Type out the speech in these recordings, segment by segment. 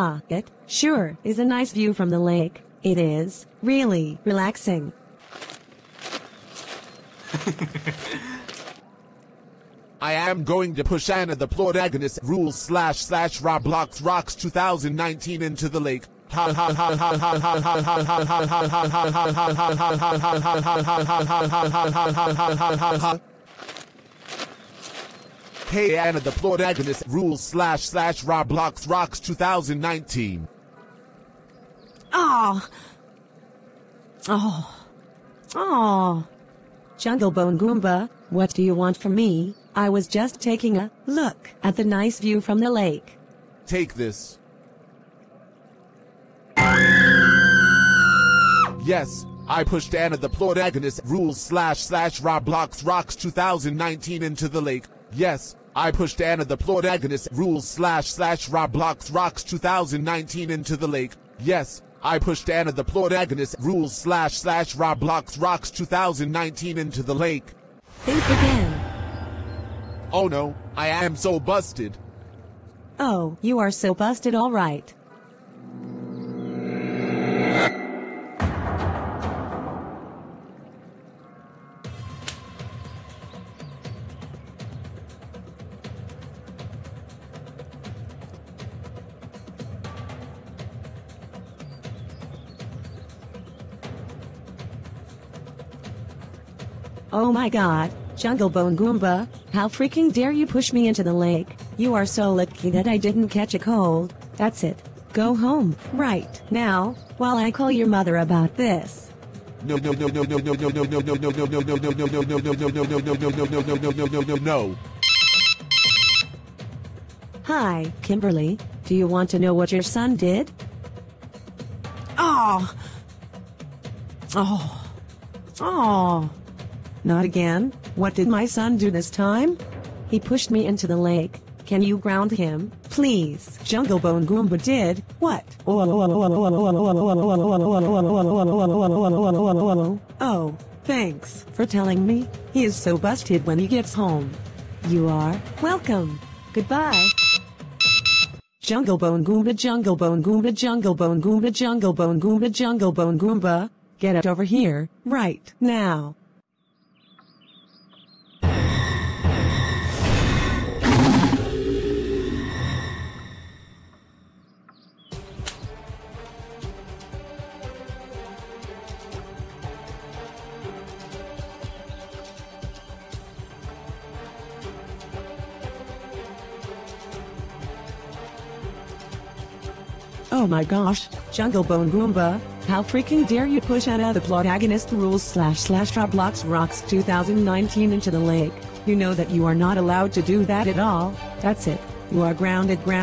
It sure is a nice view from the lake. It is really relaxing. I am going to push Anna the protagonist rules / Roblox Rocks 2019 into the lake. Ha ha ha ha ha ha ha ha ha ha ha ha ha ha. Hey Anna the protagonist rules / Roblox Rocks 2019. Oh. Jungle Bone Goomba, what do you want from me? I was just taking a look at the nice view from the lake. Take this. Yes, I pushed Anna the protagonist rules / Roblox Rocks 2019 into the lake. Yes, I pushed Anna the protagonist rules / Roblox Rocks 2019 into the lake. Yes, I pushed Anna the protagonist rules / Roblox Rocks 2019 into the lake. Think again. Oh no, I am so busted. Oh, you are so busted, all right. Oh my god, Jungle Bone Goomba, how freaking dare you push me into the lake? You are so lucky that I didn't catch a cold. That's it. Go home, right now, while I call your mother about this. No. Hi, Kimberly, do you want to know what your son did? Oh. Not again. What did my son do this time? He pushed me into the lake. Can you ground him, please? Jungle Bone Goomba did what? Oh, thanks for telling me. He is so busted when he gets home. You are welcome. Goodbye. Jungle Bone Goomba, Jungle Bone Goomba, Jungle Bone Goomba, Jungle Bone Goomba, Jungle Bone Goomba. Get it over here, right now. Oh my gosh, Jungle Bone Goomba, how freaking dare you push Anna the protagonist rules / Roblox Rocks 2019 into the lake. You know that you are not allowed to do that at all. That's it. You are grounded for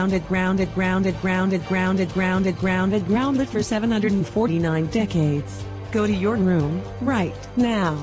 749 decades. Go to your room, right now.